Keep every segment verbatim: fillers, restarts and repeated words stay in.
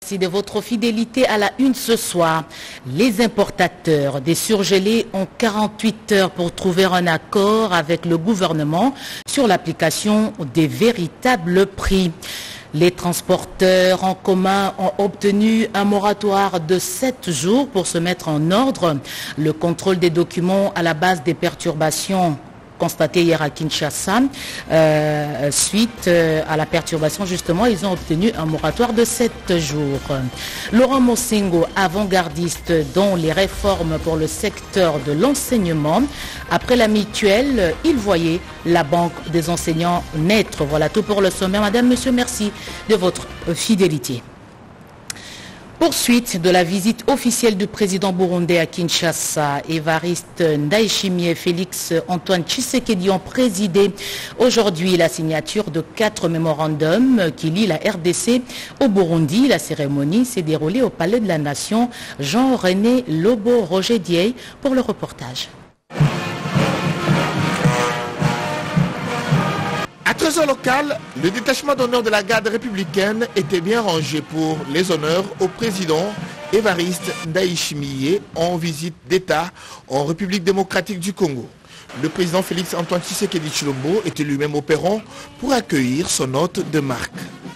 merci de votre fidélité à la une ce soir. Les importateurs des surgelés ont quarante-huit heures pour trouver un accord avec le gouvernement sur l'application des véritables prix. Les transporteurs en commun ont obtenu un moratoire de sept jours pour se mettre en ordre. Le contrôle des documents à la base des perturbations constatées hier à Kinshasa, euh, suite euh, à la perturbation justement, ils ont obtenu un moratoire de sept jours. Laurent Mosengo, avant-gardiste dont les réformes pour le secteur de l'enseignement, après la mutuelle, il voyait la banque des enseignants naître. Voilà tout pour le sommaire. Madame, monsieur, merci de votre fidélité. Poursuite de la visite officielle du président burundais à Kinshasa, Évariste Ndayishimiye et Félix Antoine Tshisekedi ont présidé aujourd'hui la signature de quatre mémorandums qui lient la R D C au Burundi. La cérémonie s'est déroulée au Palais de la Nation. Jean-René Lobo-Roger-Dieye pour le reportage. À Trésor local, le détachement d'honneur de la garde républicaine était bien rangé pour les honneurs au président Évariste Ndayishimiye en visite d'État en République démocratique du Congo. Le président Félix Antoine Tshisekedi Tshilombo était lui-même au perron pour accueillir son hôte de marque.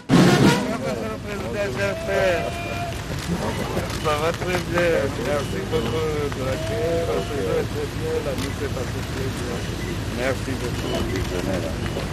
Ça va très bien, merci beaucoup de la terre, la nuit s'est passée très bien. Merci beaucoup.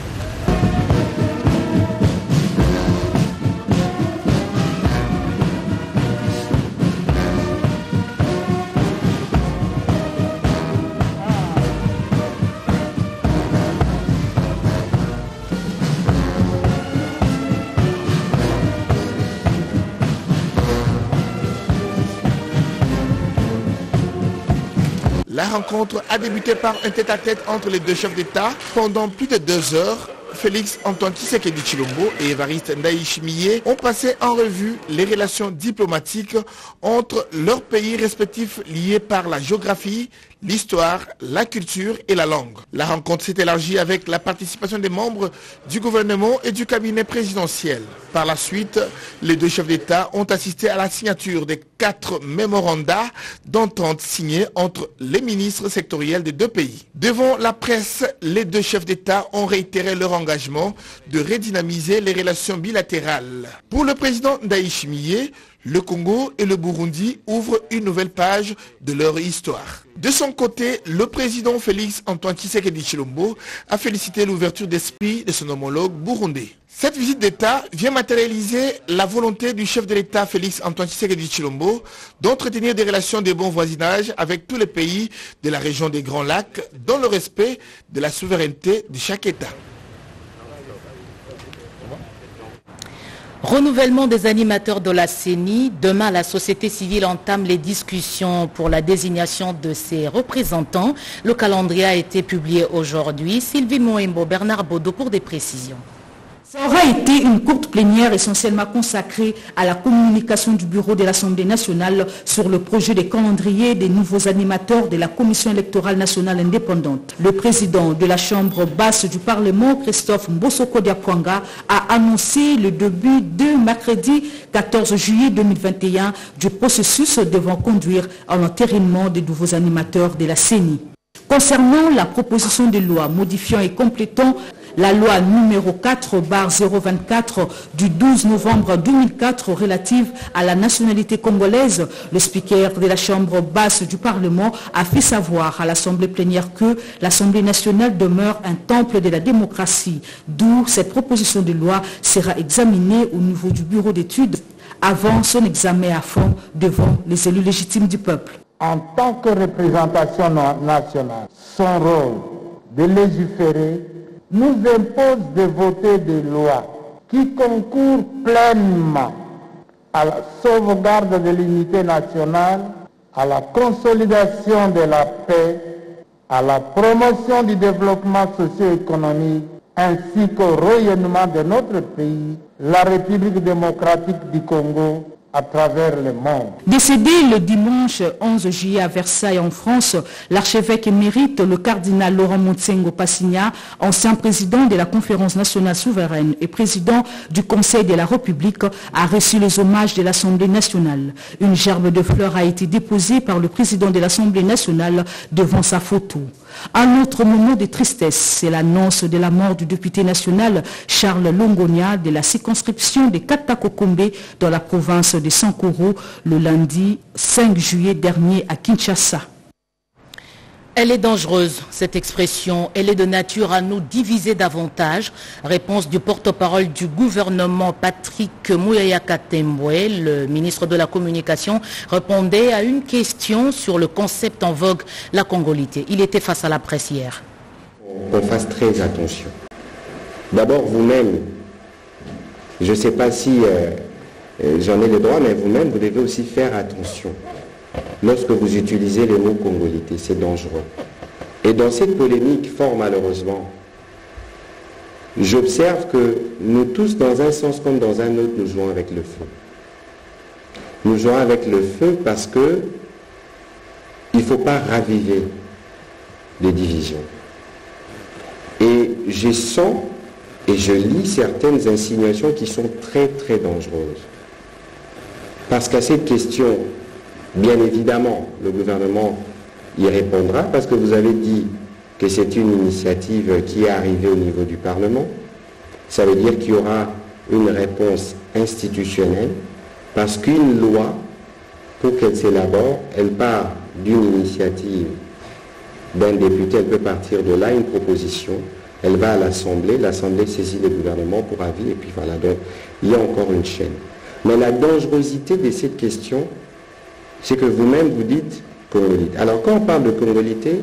La rencontre a débuté par un tête-à-tête entre les deux chefs d'État. Pendant plus de deux heures, Félix Antoine Tshisekedi Tshilombo et Évariste Ndayishimiye ont passé en revue les relations diplomatiques entre leurs pays respectifs liés par la géographie, l'histoire, la culture et la langue. La rencontre s'est élargie avec la participation des membres du gouvernement et du cabinet présidentiel. Par la suite, les deux chefs d'État ont assisté à la signature des quatre mémorandats d'entente signés entre les ministres sectoriels des deux pays. Devant la presse, les deux chefs d'État ont réitéré leur engagement de redynamiser les relations bilatérales. Pour le président Ndayishimiye, le Congo et le Burundi ouvrent une nouvelle page de leur histoire. De son côté, le président Félix Antoine Tshisekedi Tshilombo a félicité l'ouverture d'esprit de son homologue burundais. Cette visite d'État vient matérialiser la volonté du chef de l'État Félix Antoine Tshisekedi Tshilombo d'entretenir des relations de bon voisinage avec tous les pays de la région des Grands Lacs dans le respect de la souveraineté de chaque État. Renouvellement des animateurs de la C E N I. Demain, la société civile entame les discussions pour la désignation de ses représentants. Le calendrier a été publié aujourd'hui. Sylvie Moembo, Bernard Baudot pour des précisions. Ça aura été une courte plénière essentiellement consacrée à la communication du bureau de l'Assemblée nationale sur le projet de calendrier des nouveaux animateurs de la Commission électorale nationale indépendante. Le président de la Chambre basse du Parlement, Christophe Mbosoko Diapwanga, a annoncé le début de mercredi quatorze juillet deux mille vingt et un du processus devant conduire à l'entérinement des nouveaux animateurs de la C E N I. Concernant la proposition de loi modifiant et complétant la loi numéro quatre barre zéro vingt-quatre du douze novembre deux mille quatre relative à la nationalité congolaise, le speaker de la Chambre basse du Parlement a fait savoir à l'Assemblée plénière que l'Assemblée nationale demeure un temple de la démocratie, d'où cette proposition de loi sera examinée au niveau du bureau d'études avant son examen à fond devant les élus légitimes du peuple. En tant que représentation nationale, son rôle de légiférer nous impose de voter des lois qui concourent pleinement à la sauvegarde de l'unité nationale, à la consolidation de la paix, à la promotion du développement socio-économique, ainsi qu'au rayonnement de notre pays, la République démocratique du Congo, à travers le monde. Décédé le dimanche onze juillet à Versailles en France, l'archevêque émérite, le cardinal Laurent Montsengo Passigna, ancien président de la Conférence nationale souveraine et président du Conseil de la République, a reçu les hommages de l'Assemblée nationale. Une gerbe de fleurs a été déposée par le président de l'Assemblée nationale devant sa photo. Un autre moment de tristesse, c'est l'annonce de la mort du député national Charles Longonia de la circonscription de Katakokombe dans la province de Sankuru le lundi cinq juillet dernier à Kinshasa. Elle est dangereuse, cette expression. Elle est de nature à nous diviser davantage. Réponse du porte-parole du gouvernement Patrick Mouyaya Katembwe. Le ministre de la Communication répondait à une question sur le concept en vogue, la congolité. Il était face à la presse hier. On fasse très attention. D'abord, vous-même, je ne sais pas si euh, j'en ai le droit, mais vous-même, vous devez aussi faire attention. Lorsque vous utilisez le mot congolité, c'est dangereux. Et dans cette polémique, fort malheureusement, j'observe que nous tous, dans un sens comme dans un autre, nous jouons avec le feu. Nous jouons avec le feu parce que il ne faut pas raviver les divisions. Et je sens et je lis certaines insinuations qui sont très très dangereuses. Parce qu'à cette question, bien évidemment, le gouvernement y répondra parce que vous avez dit que c'est une initiative qui est arrivée au niveau du Parlement. Ça veut dire qu'il y aura une réponse institutionnelle parce qu'une loi, pour qu'elle s'élabore, elle part d'une initiative d'un député, elle peut partir de là, une proposition, elle va à l'Assemblée, l'Assemblée saisit le gouvernement pour avis et puis voilà, donc il y a encore une chaîne. Mais la dangerosité de cette question, c'est que vous-même vous dites congolité. Alors quand on parle de congolité,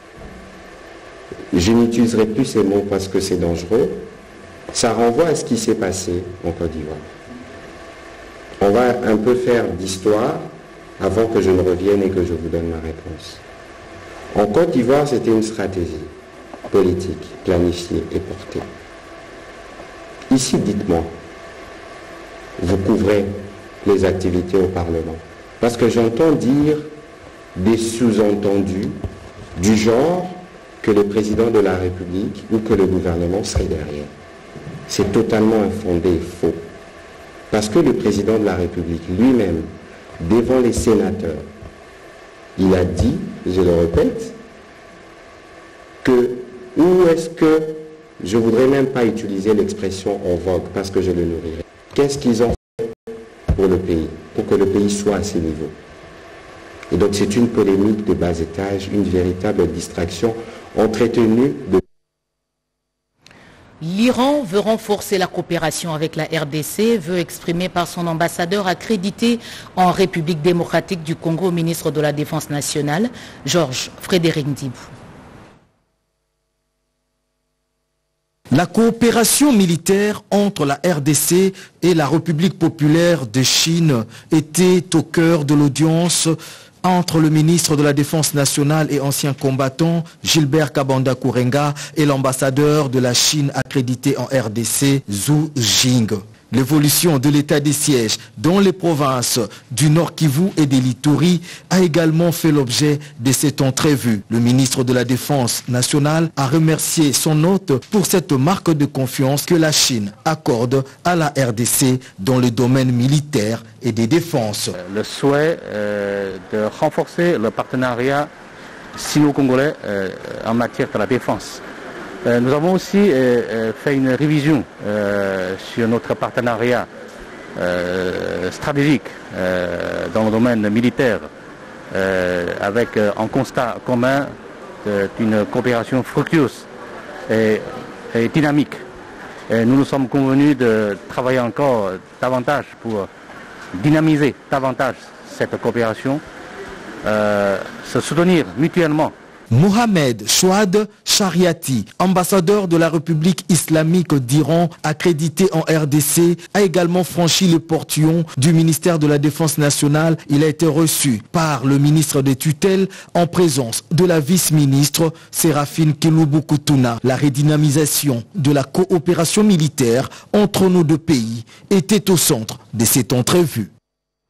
je n'utiliserai plus ces mots parce que c'est dangereux. Ça renvoie à ce qui s'est passé en Côte d'Ivoire. On va un peu faire d'histoire avant que je ne revienne et que je vous donne ma réponse. En Côte d'Ivoire, c'était une stratégie politique, planifiée et portée. Ici, dites-moi, vous couvrez les activités au Parlement. Parce que j'entends dire des sous-entendus du genre que le président de la République ou que le gouvernement serait derrière. C'est totalement infondé et faux. Parce que le président de la République lui-même, devant les sénateurs, il a dit, je le répète, que où est-ce que, je ne voudrais même pas utiliser l'expression en vogue parce que je le nourrirai. Qu'est-ce qu'ils ont fait pour le pays, pour que le pays soit à ces niveaux? Et donc c'est une polémique de bas étage, une véritable distraction entretenue de... L'Iran veut renforcer la coopération avec la R D C, veut exprimer par son ambassadeur accrédité en République démocratique du Congo au ministre de la Défense nationale, Georges Frédéric Ndibou. La coopération militaire entre la R D C et la République populaire de Chine était au cœur de l'audience entre le ministre de la Défense nationale et ancien combattant Gilbert Kabanda Kourenga et l'ambassadeur de la Chine accrédité en R D C, Zhu Jing. L'évolution de l'état des sièges dans les provinces du Nord Kivu et de l'Ituri a également fait l'objet de cette entrevue. Le ministre de la Défense nationale a remercié son hôte pour cette marque de confiance que la Chine accorde à la R D C dans le domaine militaire et des défenses. Le souhait euh, de renforcer le partenariat sino-congolais euh, en matière de la défense. Euh, nous avons aussi euh, fait une révision euh, sur notre partenariat euh, stratégique euh, dans le domaine militaire euh, avec euh, un constat commun d'une coopération fructueuse et, et dynamique. Et nous nous sommes convenus de travailler encore davantage pour dynamiser davantage cette coopération, euh, se soutenir mutuellement. Mohamed Chouad Chariati, ambassadeur de la République islamique d'Iran accrédité en R D C, a également franchi le portillon du ministère de la Défense nationale. Il a été reçu par le ministre des tutelles en présence de la vice-ministre Séraphine Kiloubou-Koutouna. La redynamisation de la coopération militaire entre nos deux pays était au centre de cette entrevue.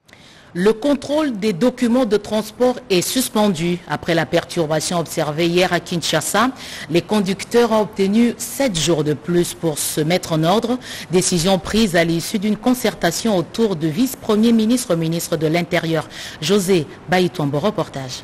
Le contrôle des documents de transport est suspendu. Après la perturbation observée hier à Kinshasa, les conducteurs ont obtenu sept jours de plus pour se mettre en ordre. Décision prise à l'issue d'une concertation autour du vice-premier ministre, ministre de l'Intérieur. José Baïtouambo, reportage.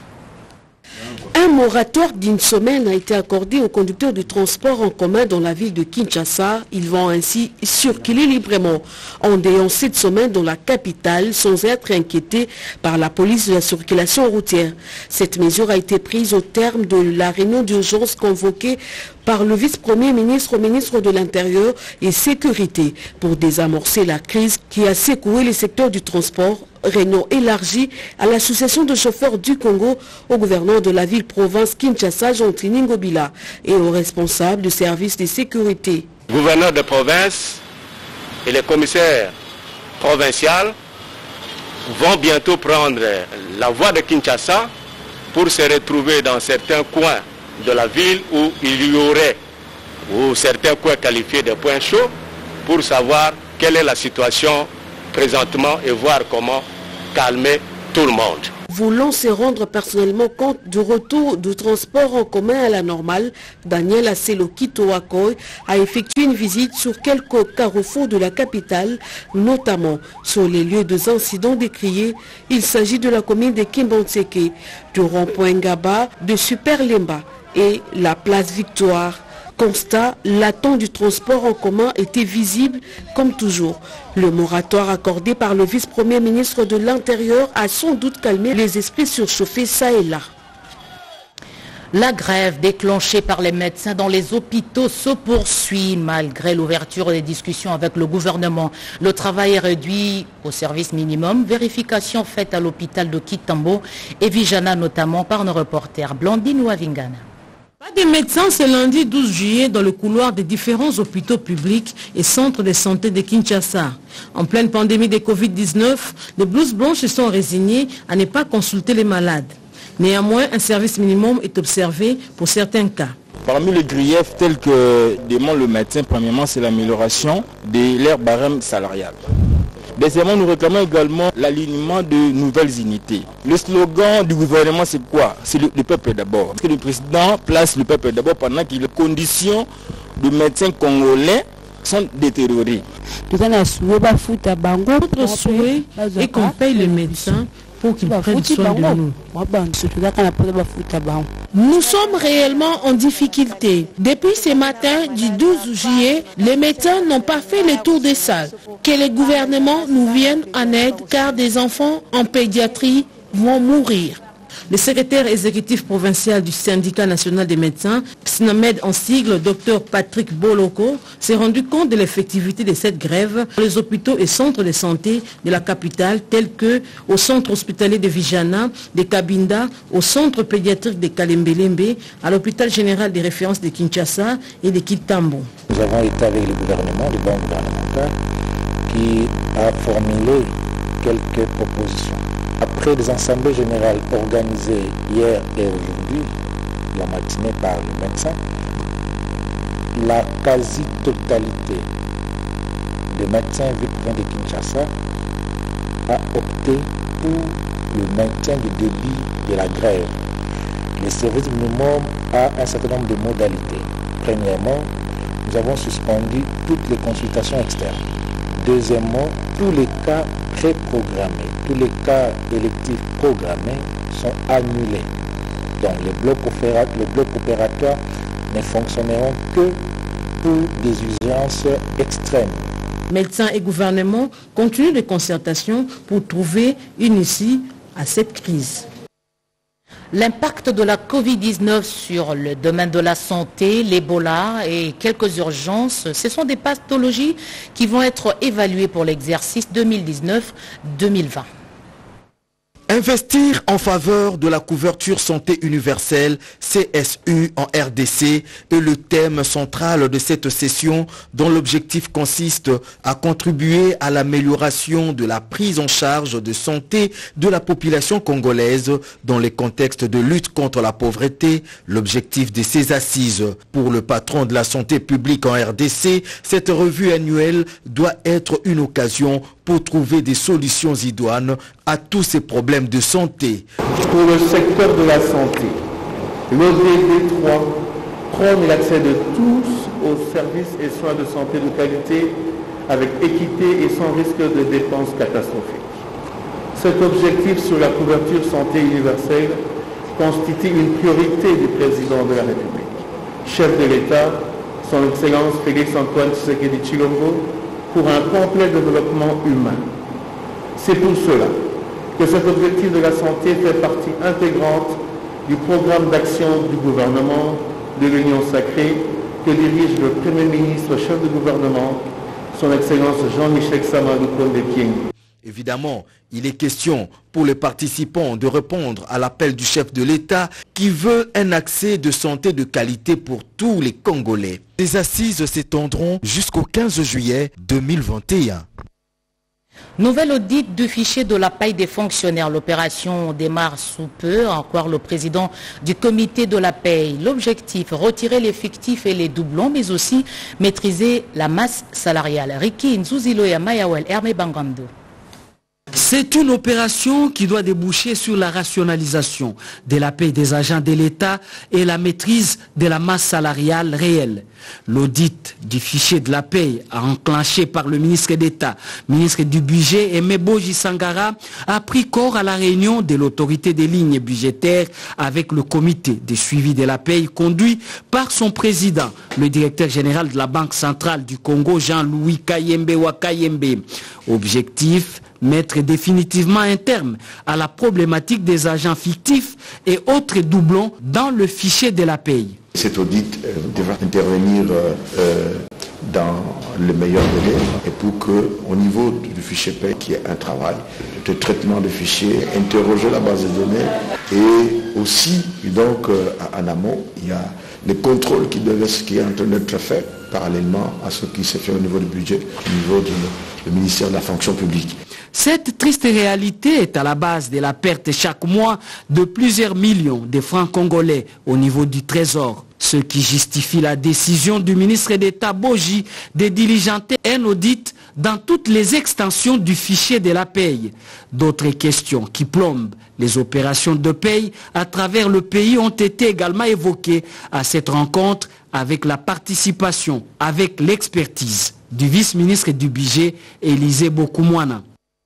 Un moratoire d'une semaine a été accordé aux conducteurs du transport en commun dans la ville de Kinshasa. Ils vont ainsi circuler librement en déant cette semaine dans la capitale sans être inquiétés par la police de la circulation routière. Cette mesure a été prise au terme de la réunion d'urgence convoquée par le vice-premier ministre, ministre de l'Intérieur et Sécurité pour désamorcer la crise qui a secoué les secteurs du transport. Réunion élargie à l'association de chauffeurs du Congo, au gouverneur de la ville-province Kinshasa, Jean-Tini Ngobila, et aux responsables du service de sécurité. Le gouverneur de province et les commissaires provinciaux vont bientôt prendre la voie de Kinshasa pour se retrouver dans certains coins de la ville où il y aurait, ou certains coins qualifiés de points chauds, pour savoir quelle est la situation présentement et voir comment calmer tout le monde. Voulant se rendre personnellement compte du retour du transport en commun à la normale, Daniel Aseloki Toakoy a effectué une visite sur quelques carrefours de la capitale, notamment sur les lieux des incidents décriés. Il s'agit de la commune de Kimbanseke, du rond-point Ngaba, de Super Lemba et la place Victoire. Constat, l'attente du transport en commun était visible comme toujours. Le moratoire accordé par le vice-premier ministre de l'Intérieur a sans doute calmé les esprits surchauffés ça et là. La grève déclenchée par les médecins dans les hôpitaux se poursuit malgré l'ouverture des discussions avec le gouvernement. Le travail est réduit au service minimum. Vérification faite à l'hôpital de Kitambo et Vijana notamment par nos reporters Blandine Ouavingana. Pas de médecins ce lundi douze juillet dans le couloir des différents hôpitaux publics et centres de santé de Kinshasa. En pleine pandémie de Covid dix-neuf, les blouses blanches se sont résignées à ne pas consulter les malades. Néanmoins, un service minimum est observé pour certains cas. Parmi les griefs tels que demande le médecin, premièrement, c'est l'amélioration de leur barème salarial. Deuxièmement, nous réclamons également l'alignement de nouvelles unités. Le slogan du gouvernement, c'est quoi? C'est le, le peuple d'abord. Parce que le président place le peuple d'abord pendant que les conditions de médecins congolais sont détériorées. Notre souhait est qu'on paye les médecins pour qu'ils prennent soin de nous. Nous sommes réellement en difficulté. Depuis ce matin du douze juillet, les médecins n'ont pas fait le tour des salles. Que les gouvernements nous viennent en aide car des enfants en pédiatrie vont mourir. Le secrétaire exécutif provincial du syndicat national des médecins, SNAMED en sigle, Dr Patrick Boloko, s'est rendu compte de l'effectivité de cette grève dans les hôpitaux et centres de santé de la capitale, tels que au centre hospitalier de Vijana, de Kabinda, au centre pédiatrique de Kalembelembe, à l'hôpital général des références de Kinshasa et de Kitambo. Nous avons été avec le gouvernement, le banc gouvernemental, qui a formulé quelques propositions. Après les assemblées générales organisées hier et aujourd'hui, la matinée par le médecin, la quasi-totalité des médecins victimes de Kinshasa a opté pour le maintien du débit de la grève. Le service minimum a un certain nombre de modalités. Premièrement, nous avons suspendu toutes les consultations externes. Deuxièmement, tous les cas préprogrammés, tous les cas électifs programmés sont annulés. Donc les blocs, opéra les blocs opératoires ne fonctionneront que pour des urgences extrêmes. Médecins et gouvernement continuent les concertations pour trouver une issue à cette crise. L'impact de la Covid dix-neuf sur le domaine de la santé, l'Ebola et quelques urgences, ce sont des pathologies qui vont être évaluées pour l'exercice deux mille dix-neuf deux mille vingt. Investir en faveur de la couverture santé universelle, C S U en R D C, est le thème central de cette session dont l'objectif consiste à contribuer à l'amélioration de la prise en charge de santé de la population congolaise dans les contextes de lutte contre la pauvreté. L'objectif de ces assises pour le patron de la santé publique en R D C, cette revue annuelle doit être une occasion pour trouver des solutions idoines à tous ces problèmes de santé. Pour le secteur de la santé, l'O D D trois prône l'accès de tous aux services et soins de santé de qualité avec équité et sans risque de dépenses catastrophiques. Cet objectif sur la couverture santé universelle constitue une priorité du président de la République. Chef de l'État, son Excellence Félix Antoine Tshisekedi Tshilombo, pour un complet développement humain. C'est pour cela que cet objectif de la santé fait partie intégrante du programme d'action du gouvernement de l'Union sacrée que dirige le Premier ministre, chef de gouvernement, son Excellence Jean-Michel Sama Lukonde Kyenge. Évidemment, il est question pour les participants de répondre à l'appel du chef de l'État qui veut un accès de santé de qualité pour tous les Congolais. Les assises s'étendront jusqu'au quinze juillet deux mille vingt et un. Nouvel audit du fichier de la paie des fonctionnaires. L'opération démarre sous peu, en croire le président du comité de la paie. L'objectif, retirer les fictifs et les doublons, mais aussi maîtriser la masse salariale. Riki Nzuzilo et Mayawel Hermé Bangando. C'est une opération qui doit déboucher sur la rationalisation de la paie des agents de l'État et la maîtrise de la masse salariale réelle. L'audit du fichier de la paie enclenché par le ministre d'État, ministre du Budget et Meboji Sangara a pris corps à la réunion de l'autorité des lignes budgétaires avec le comité de suivi de la paie conduit par son président, le directeur général de la Banque centrale du Congo, Jean-Louis Kayembe Wakayembe. Objectif, mettre définitivement un terme à la problématique des agents fictifs et autres doublons dans le fichier de la paie. Cet audit euh, devra intervenir euh, euh, dans le meilleur délai et pour qu'au niveau du fichier paie, qui est un travail de traitement de fichiers, interroger la base de données et aussi, donc, euh, en amont, il y a les contrôles qui, devaient, qui est en train d'être fait parallèlement à ce qui s'est fait au niveau du budget, au niveau du ministère de la fonction publique. Cette triste réalité est à la base de la perte chaque mois de plusieurs millions de francs congolais au niveau du trésor. Ce qui justifie la décision du ministre d'État Boji de diligenter un audit dans toutes les extensions du fichier de la paie. D'autres questions qui plombent les opérations de paie à travers le pays ont été également évoquées à cette rencontre avec la participation, avec l'expertise du vice-ministre du Budget, Élisée Bokoumouana.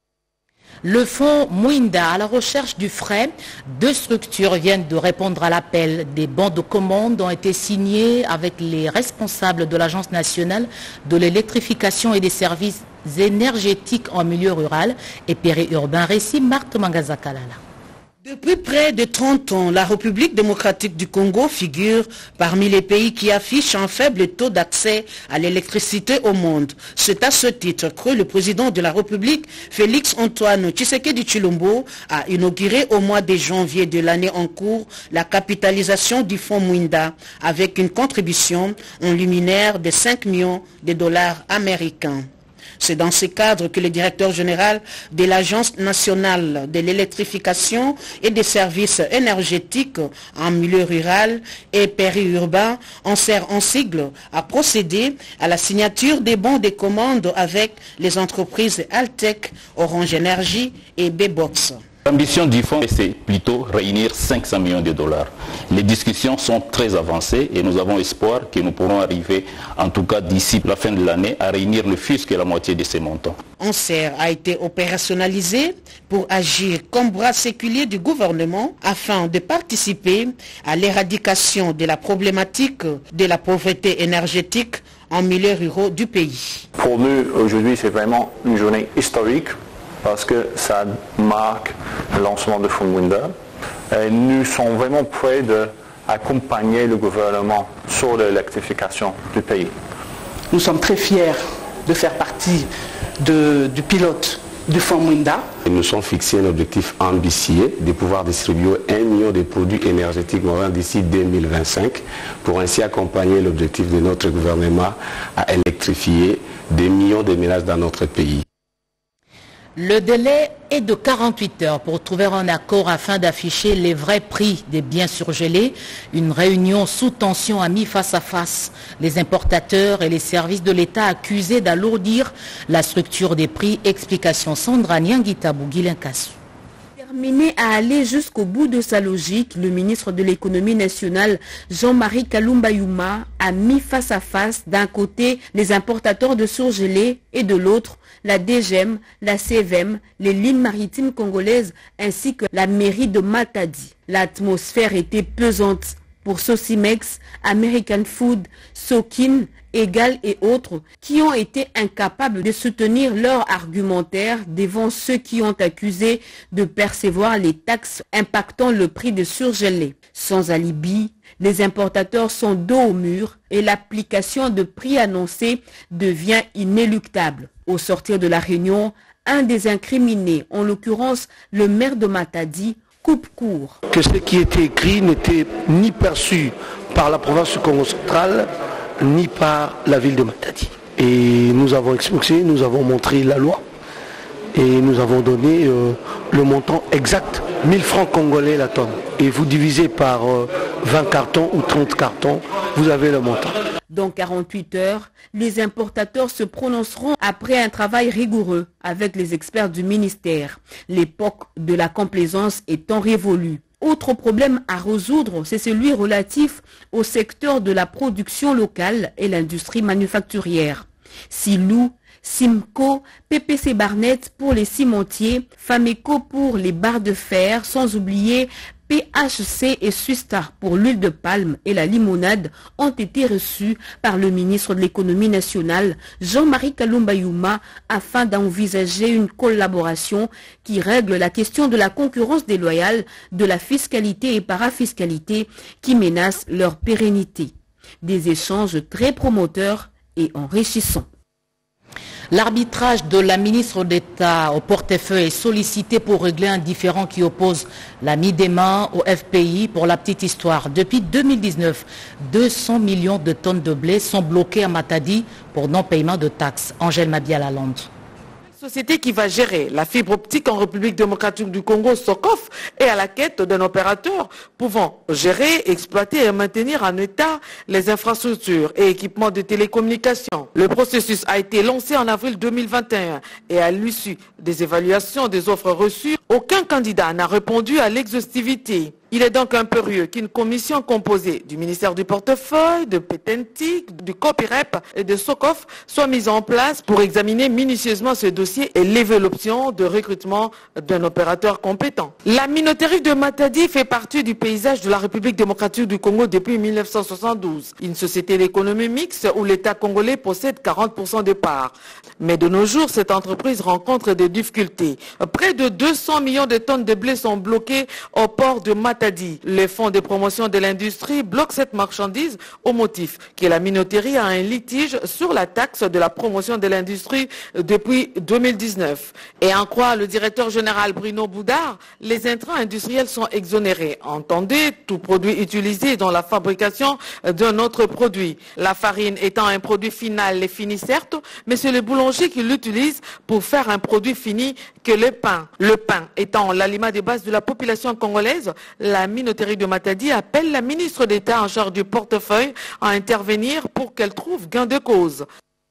Le fonds Mwinda à la recherche du frais, deux structures viennent de répondre à l'appel. Des bons de commande ont été signés avec les responsables de l'Agence nationale de l'électrification et des services énergétiques en milieu rural et périurbain. Récit Marthe Mangazakalala. Depuis près de trente ans, la République démocratique du Congo figure parmi les pays qui affichent un faible taux d'accès à l'électricité au monde. C'est à ce titre que le président de la République, Félix Antoine Tshisekedi Tshilombo, a inauguré au mois de janvier de l'année en cours la capitalisation du fonds Mwinda avec une contribution en luminaire de cinq millions de dollars américains. C'est dans ce cadre que le directeur général de l'Agence nationale de l'électrification et des services énergétiques en milieu rural et périurbain, en sert en sigle, a procédé à la signature des bons de commande avec les entreprises Altec, Orange Énergie et B-Box. L'ambition du fonds, c'est plutôt réunir cinq cents millions de dollars. Les discussions sont très avancées et nous avons espoir que nous pourrons arriver, en tout cas d'ici la fin de l'année, à réunir ne fût-ce que la moitié de ces montants. ANSER a été opérationnalisé pour agir comme bras séculier du gouvernement afin de participer à l'éradication de la problématique de la pauvreté énergétique en milieu rural du pays. Pour nous, aujourd'hui, c'est vraiment une journée historique, parce que ça marque le lancement de fonds Mwinda. Et nous sommes vraiment prêts d'accompagner le gouvernement sur l'électrification du pays. Nous sommes très fiers de faire partie de, du pilote du fonds Mwinda. Et nous sommes fixés un objectif ambitieux de pouvoir distribuer un million de produits énergétiques modernes d'ici deux mille vingt-cinq pour ainsi accompagner l'objectif de notre gouvernement à électrifier des millions de ménages dans notre pays. Le délai est de quarante-huit heures pour trouver un accord afin d'afficher les vrais prix des biens surgelés. Une réunion sous tension a mis face à face les importateurs et les services de l'État accusés d'alourdir la structure des prix. Explication Sandra Nyangita Bouguilinkassou. Déterminé à aller jusqu'au bout de sa logique, le ministre de l'économie nationale, Jean-Marie Kalumba Youma, a mis face à face d'un côté les importateurs de surgelés et de l'autre la D G M, la C V M, les lignes maritimes congolaises ainsi que la mairie de Matadi. L'atmosphère était pesante pour Sosimex, American Food, Sokin, Egal et autres qui ont été incapables de soutenir leur argumentaire devant ceux qui ont accusé de percevoir les taxes impactant le prix de surgelés. Sans alibi, les importateurs sont dos au mur et l'application de prix annoncés devient inéluctable. Au sortir de la réunion, un des incriminés, en l'occurrence le maire de Matadi, coupe court. Que ce qui était écrit n'était ni perçu par la province du Congo central, ni par la ville de Matadi. Et nous avons expliqué, nous avons montré la loi et nous avons donné euh, le montant exact, mille francs congolais la tonne. Et vous divisez par euh, vingt cartons ou trente cartons, vous avez le montant. Dans quarante-huit heures, les importateurs se prononceront après un travail rigoureux avec les experts du ministère, l'époque de la complaisance étant révolue. Autre problème à résoudre, c'est celui relatif au secteur de la production locale et l'industrie manufacturière. Silou, Simco, P P C Barnett pour les cimentiers, Fameco pour les barres de fer, sans oublier P H C et Susta pour l'huile de palme et la limonade ont été reçus par le ministre de l'économie nationale, Jean-Marie Kalumba Youma, afin d'envisager une collaboration qui règle la question de la concurrence déloyale, de la fiscalité et parafiscalité qui menacent leur pérennité. Des échanges très promoteurs et enrichissants. L'arbitrage de la ministre d'État au portefeuille est sollicité pour régler un différend qui oppose la Midema au F P I. Pour la petite histoire, depuis deux mille dix-neuf, deux cents millions de tonnes de blé sont bloquées à Matadi pour non-paiement de taxes. Angèle Mabia-Lalande. Société qui va gérer la fibre optique en République démocratique du Congo, Socof, est à la quête d'un opérateur pouvant gérer, exploiter et maintenir en état les infrastructures et équipements de télécommunications. Le processus a été lancé en avril deux mille vingt et un et à l'issue des évaluations des offres reçues, aucun candidat n'a répondu à l'exhaustivité. Il est donc impérieux qu'une commission composée du ministère du Portefeuille, de Pétentique, du COPIREP et de SOCOF soit mise en place pour examiner minutieusement ce dossier et lever l'option de recrutement d'un opérateur compétent. La minoterie de Matadi fait partie du paysage de la République démocratique du Congo depuis mille neuf cent soixante-douze, une société d'économie mixte où l'État congolais possède quarante pour cent des parts. Mais de nos jours, cette entreprise rencontre des difficultés. Près de deux cents millions de tonnes de blé sont bloquées au port de Matadi. Le fonds de promotion de l'industrie bloque cette marchandise au motif que la minoterie a un litige sur la taxe de la promotion de l'industrie depuis deux mille dix-neuf. Et en croire le directeur général Bruno Boudard, les intrants industriels sont exonérés. Entendez, tout produit utilisé dans la fabrication d'un autre produit. La farine étant un produit final et fini certes, mais c'est le boulanger qui l'utilise pour faire un produit fini que le pain. Le pain étant l'aliment de base de la population congolaise, la minoterie de Matadi appelle la ministre d'État en charge du portefeuille à intervenir pour qu'elle trouve gain de cause.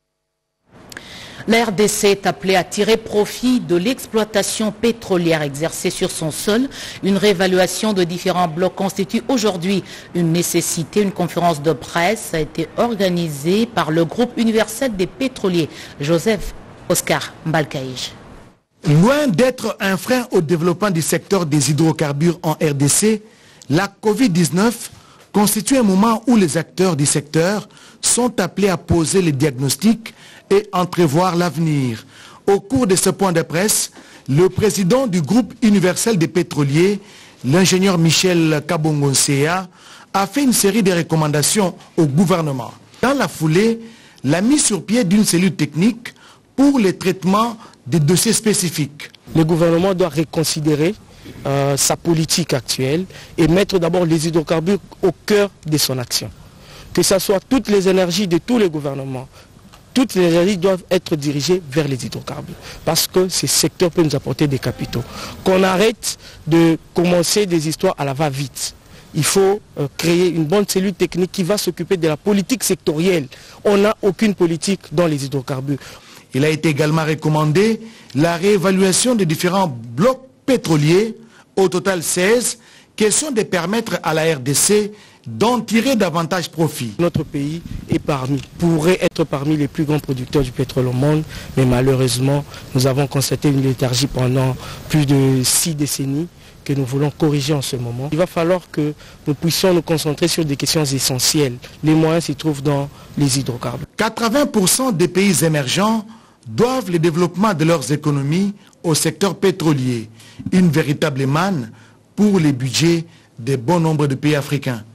La R D C est appelée à tirer profit de l'exploitation pétrolière exercée sur son sol. Une réévaluation de différents blocs constitue aujourd'hui une nécessité. Une conférence de presse a été organisée par le groupe universel des pétroliers, Joseph Oscar Mbalkaïj. Loin d'être un frein au développement du secteur des hydrocarbures en R D C, la Covid dix-neuf constitue un moment où les acteurs du secteur sont appelés à poser les diagnostics et entrevoir l'avenir. Au cours de ce point de presse, le président du groupe universel des pétroliers, l'ingénieur Michel Kabongonsea, a fait une série de recommandations au gouvernement. Dans la foulée, la mise sur pied d'une cellule technique pour le traitement des dossiers spécifiques. Le gouvernement doit reconsidérer euh, sa politique actuelle et mettre d'abord les hydrocarbures au cœur de son action. Que ce soit toutes les énergies de tous les gouvernements, toutes les énergies doivent être dirigées vers les hydrocarbures parce que ces secteurs peuvent nous apporter des capitaux. Qu'on arrête de commencer des histoires à la va-vite. Il faut euh, créer une bonne cellule technique qui va s'occuper de la politique sectorielle. On n'a aucune politique dans les hydrocarbures. Il a été également recommandé la réévaluation des différents blocs pétroliers, au total seize, question de permettre à la R D C d'en tirer davantage profit. Notre pays est parmi, pourrait être parmi les plus grands producteurs du pétrole au monde, mais malheureusement, nous avons constaté une léthargie pendant plus de six décennies que nous voulons corriger en ce moment. Il va falloir que nous puissions nous concentrer sur des questions essentielles. Les moyens s'y trouvent dans les hydrocarbures. quatre-vingts pour cent des pays émergents doivent le développement de leurs économies au secteur pétrolier, une véritable manne pour les budgets de bon nombre de pays africains.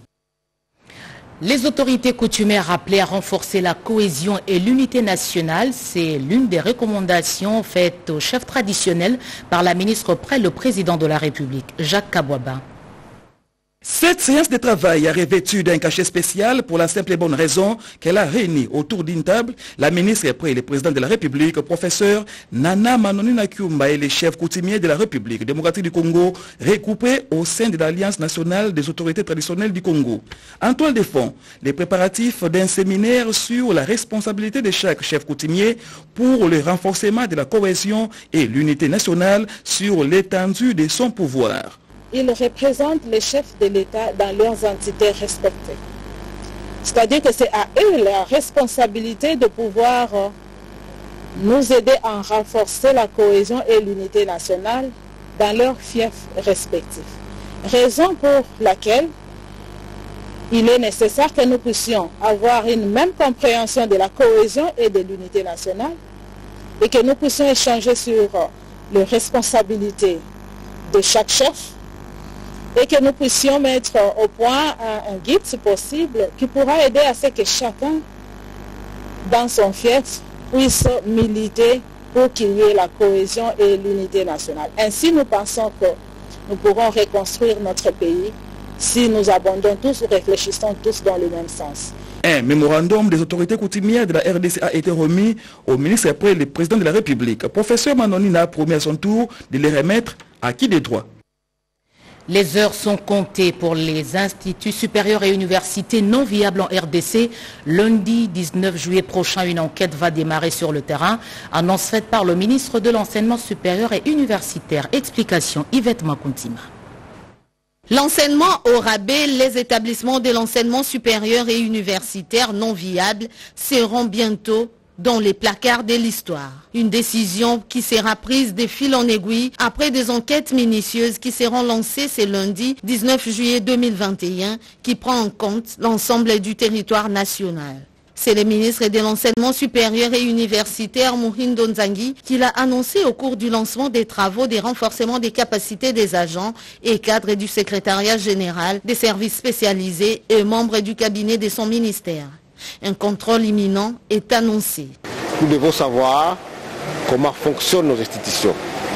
Les autorités coutumières appelées à renforcer la cohésion et l'unité nationale, c'est l'une des recommandations faites au chef traditionnel par la ministre auprès le président de la République, Jacques Kabouaba. Cette séance de travail a revêtu d'un cachet spécial pour la simple et bonne raison qu'elle a réuni autour d'une table la ministre et le président de la République, professeur Nana Manonina Kyumba et les chefs coutumiers de la République démocratique du Congo, regroupés au sein de l'Alliance nationale des autorités traditionnelles du Congo. En toile de fond, les préparatifs d'un séminaire sur la responsabilité de chaque chef coutumier pour le renforcement de la cohésion et l'unité nationale sur l'étendue de son pouvoir. Ils représentent les chefs de l'État dans leurs entités respectives. C'est-à-dire que c'est à eux la responsabilité de pouvoir nous aider à renforcer la cohésion et l'unité nationale dans leurs fiefs respectifs. Raison pour laquelle il est nécessaire que nous puissions avoir une même compréhension de la cohésion et de l'unité nationale et que nous puissions échanger sur les responsabilités de chaque chef et que nous puissions mettre au point un, un guide, si possible, qui pourra aider à ce que chacun, dans son fief, puisse militer pour qu'il y ait la cohésion et l'unité nationale. Ainsi, nous pensons que nous pourrons reconstruire notre pays si nous abondons tous, réfléchissons tous dans le même sens. Un mémorandum des autorités coutumières de la R D C a été remis au ministre après le président de la République. Professeur Manonina a promis à son tour de les remettre à qui des droits. Les heures sont comptées pour les instituts supérieurs et universités non viables en R D C. Lundi dix-neuf juillet prochain, une enquête va démarrer sur le terrain. Annonce faite par le ministre de l'Enseignement supérieur et universitaire. Explication Yvette Makuntima. L'enseignement au rabais, les établissements de l'enseignement supérieur et universitaire non viables seront bientôt dans les placards de l'histoire. Une décision qui sera prise de fil en aiguille après des enquêtes minutieuses qui seront lancées ce lundi dix-neuf juillet deux mille vingt et un qui prend en compte l'ensemble du territoire national. C'est le ministre de l'Enseignement supérieur et universitaire Muhindo Nzangi qui l'a annoncé au cours du lancement des travaux de renforcement des capacités des agents et cadres du secrétariat général des services spécialisés et membres du cabinet de son ministère. Un contrôle imminent est annoncé. Nous devons savoir comment fonctionnent nos institutions,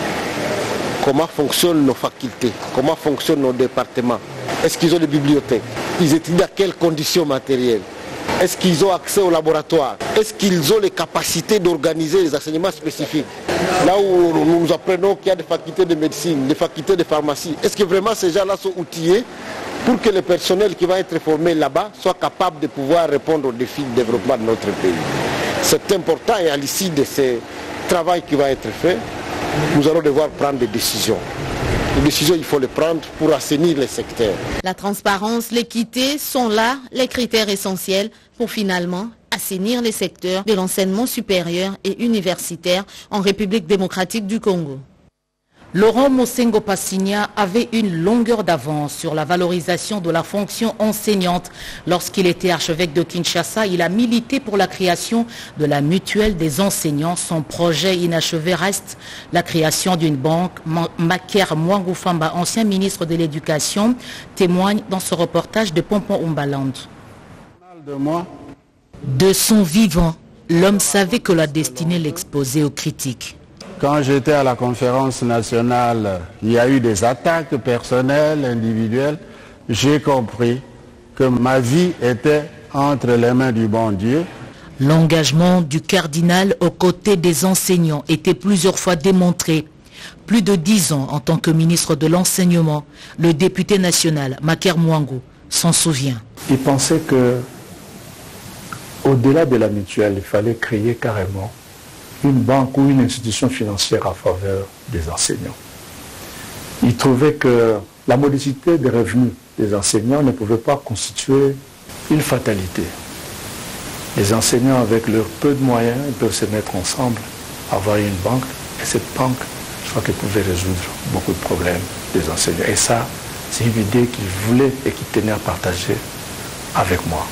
comment fonctionnent nos facultés, comment fonctionnent nos départements. Est-ce qu'ils ont des bibliothèques? Ils étudient à quelles conditions matérielles? Est-ce qu'ils ont accès au laboratoire? Est-ce qu'ils ont les capacités d'organiser les enseignements spécifiques? Là où nous apprenons qu'il y a des facultés de médecine, des facultés de pharmacie, est-ce que vraiment ces gens-là sont outillés pour que le personnel qui va être formé là-bas soit capable de pouvoir répondre aux défis de développement de notre pays? C'est important et à l'issue de ce travail qui va être fait, nous allons devoir prendre des décisions. Les décisions, il faut les prendre pour assainir les secteurs. La transparence, l'équité sont là les critères essentiels pour finalement assainir les secteurs de l'enseignement supérieur et universitaire en République démocratique du Congo. Laurent Mosengo Passigna avait une longueur d'avance sur la valorisation de la fonction enseignante. Lorsqu'il était archevêque de Kinshasa, il a milité pour la création de la mutuelle des enseignants. Son projet inachevé reste la création d'une banque. Maker Mwangufamba, ancien ministre de l'Éducation, témoigne dans ce reportage de Pompon Umbaland. De son vivant, l'homme savait que la destinée l'exposait aux critiques. Quand j'étais à la conférence nationale, il y a eu des attaques personnelles, individuelles. J'ai compris que ma vie était entre les mains du bon Dieu. L'engagement du cardinal aux côtés des enseignants était plusieurs fois démontré. Plus de dix ans en tant que ministre de l'enseignement, le député national Maker Mwangu s'en souvient. Il pensait que, au-delà de la mutuelle, il fallait créer carrément une banque ou une institution financière en faveur des enseignants. Il trouvait que la modicité des revenus des enseignants ne pouvait pas constituer une fatalité. Les enseignants, avec leur peu de moyens, ils peuvent se mettre ensemble, avoir une banque, et cette banque, je crois qu'elle pouvait résoudre beaucoup de problèmes des enseignants. Et ça, c'est une idée qu'il voulait et qu'il tenait à partager avec moi.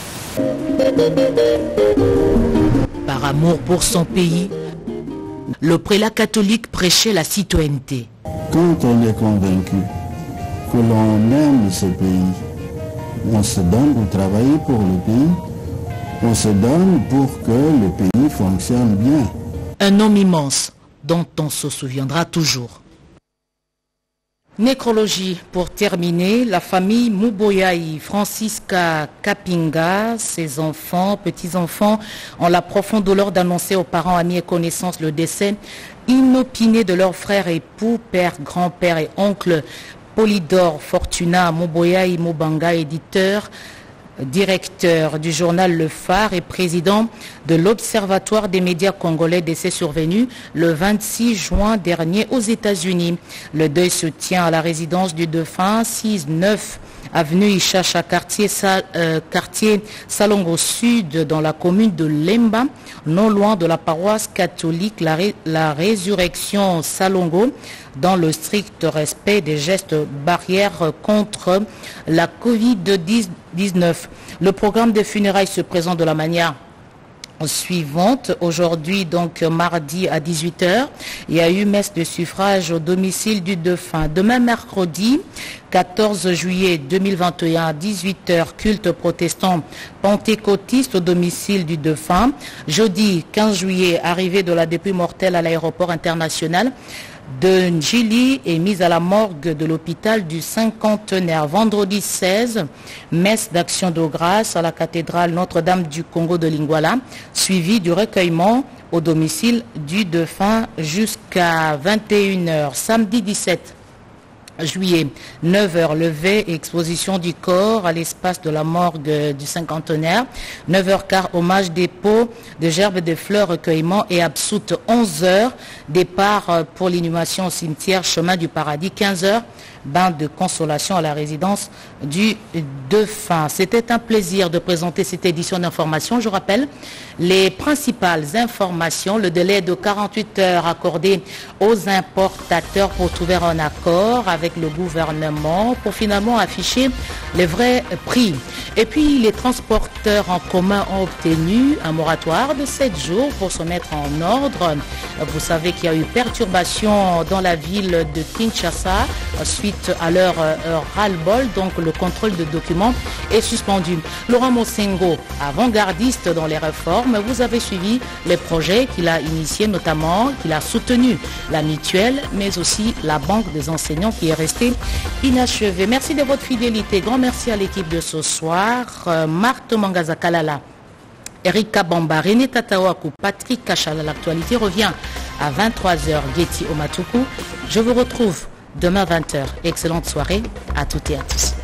Par amour pour son pays, le prélat catholique prêchait la citoyenneté. Quand on est convaincu que l'on aime ce pays, on se donne pour travailler pour le pays, on se donne pour que le pays fonctionne bien. Un homme immense dont on se souviendra toujours. Nécrologie pour terminer, la famille Muboyaï, Francisca Kapinga, ses enfants, petits-enfants ont la profonde douleur d'annoncer aux parents, amis et connaissances le décès inopiné de leur frère, époux, père, grand-père et oncle Polydore Fortuna Muboyaï Mubanga, éditeur, directeur du journal Le Phare et président de l'Observatoire des médias congolais, décès survenu le vingt-six juin dernier aux États-Unis. Le deuil se tient à la résidence du défunt, six neuf avenue Ichacha, quartier, Sal, euh, quartier Salongo Sud, dans la commune de Lemba, non loin de la paroisse catholique la, ré, la Résurrection Salongo, dans le strict respect des gestes barrières contre la covid dix-neuf. Le programme des funérailles se présente de la manière suivante. Aujourd'hui, donc mardi à dix-huit heures, il y a eu messe de suffrage au domicile du défunt. Demain, mercredi, quatorze juillet deux mille vingt et un à dix-huit heures, culte protestant pentecôtiste au domicile du défunt. Jeudi, quinze juillet, arrivée de la dépouille mortelle à l'aéroport international de Njili est mise à la morgue de l'hôpital du cinquantenaire. Vendredi seize, messe d'action de grâce à la cathédrale Notre-Dame du Congo de Lingwala, suivi du recueillement au domicile du défunt jusqu'à vingt et une heures. Samedi dix-sept juillet, neuf heures, levée et exposition du corps à l'espace de la morgue du cinquantenaire. neuf heures quinze, hommage dépôt de gerbes de fleurs, recueillement et absoute. onze heures, départ pour l'inhumation au cimetière Chemin du Paradis. quinze heures, bain de consolation à la résidence du défunt. C'était un plaisir de présenter cette édition d'information. Je rappelle les principales informations. Le délai de quarante-huit heures accordé aux importateurs pour trouver un accord avec le gouvernement pour finalement afficher les vrais prix. Et puis les transporteurs en commun ont obtenu un moratoire de sept jours pour se mettre en ordre. Vous savez qu'il y a eu perturbation dans la ville de Kinshasa suite à leur euh, ras-le-bol, donc le contrôle de documents est suspendu. Laurent Mosengo, avant-gardiste dans les réformes, vous avez suivi les projets qu'il a initiés, notamment qu'il a soutenu la mutuelle, mais aussi la banque des enseignants qui est restée inachevée. Merci de votre fidélité. Grand merci à l'équipe de ce soir. Euh, Marthe Mangazakalala, Eric Kabamba, René Tatawaku, Patrick Kachala. L'actualité revient à vingt-trois heures. Getty Omatuku. Je vous retrouve demain vingt heures. Excellente soirée à toutes et à tous.